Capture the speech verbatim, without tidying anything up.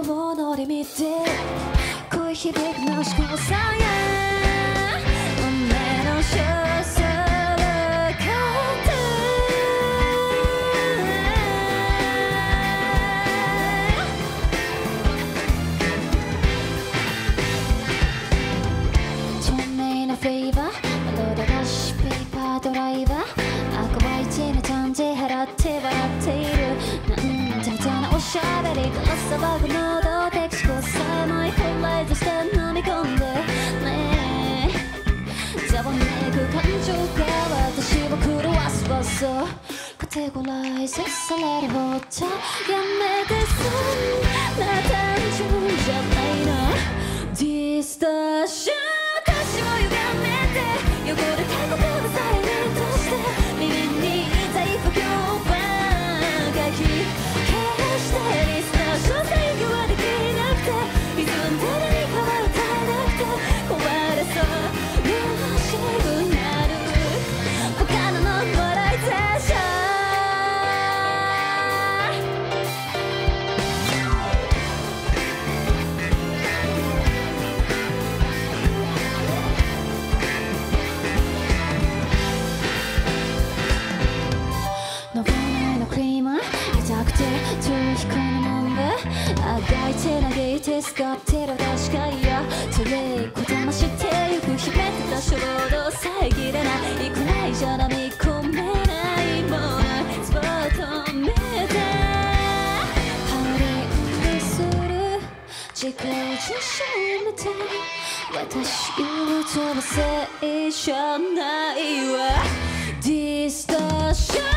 を乗り見て恋響くの思考さや運命の消されかって著名なフレーバーまだだしペーパードライバー赤ワイチの感じ払って笑っているなんてみたいなおしゃべりから騒ぐのどテクシコさえもイコライズして飲み込んでねえざわめく感情が私を狂わすわそうカテゴライズされるほどやめてそんな単純じゃないのディストーション私を歪めて汚れた心のサイレントして耳に罪悪感ばかき消してリスナー詳細はできなくていつも誰にかは歌えなくて壊れそうよしくなる他のノーマライゼーション伸びないのクリーム痛くて通飛行のもんであがいて嘆いて使ってる確かいやそれこだましてゆく秘めてた衝動遮れないくらいじゃ飲み込めないものスポットを見てハリングする自己自身みたい私を飛ばせじゃないわディストーション